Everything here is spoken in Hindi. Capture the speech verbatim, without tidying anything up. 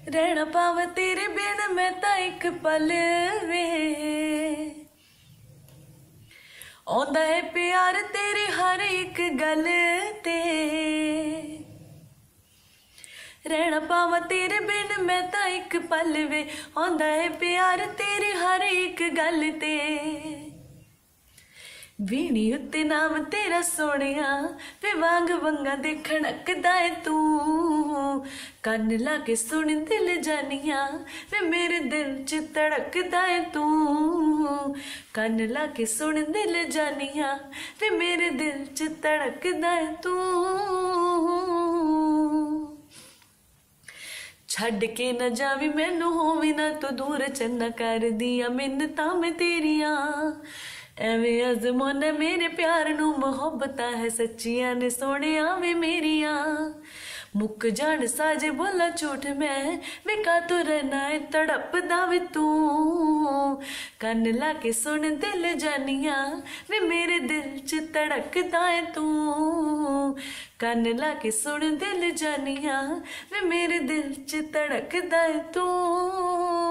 रहना पावा तेरे बिन मैं तां एक पल वे, आउंदा है प्यार तेरे हर एक गल ते। रहना पावा तेरे बिन मैं तां एक पल वे, आउंदा है प्यार तेरे हर एक गल ते। वीणी उत्ते नाम तेरा सोनिया, वे वांग वंगा देखण अकदा है तू। कन ला के सुन दिल जानिया, वे मेरे दिल च धड़कदा है तू। कन ला के सुन दिल जानिया, वे मेरे दिल च धड़कदा है तू। छड़ के न जावी मैनू होवी ना तू दूर, चन्ना कर दिया मिन्नतां मैं तेरिया। एवें अजमाना मेरे प्यार नू, मोहब्बतां है सच्चियां ने सोहणिया वे मेरिया। मुक जान साजे बोला झूठ मैं, वे का तू रहना है तड़पदा वे तू। कन ला के सुन दिल जानिया, वे मेरे दिल च धड़कदा है तू। कन ला के सुन दिल जानिया, वे मेरे दिल च धड़कदा है तू।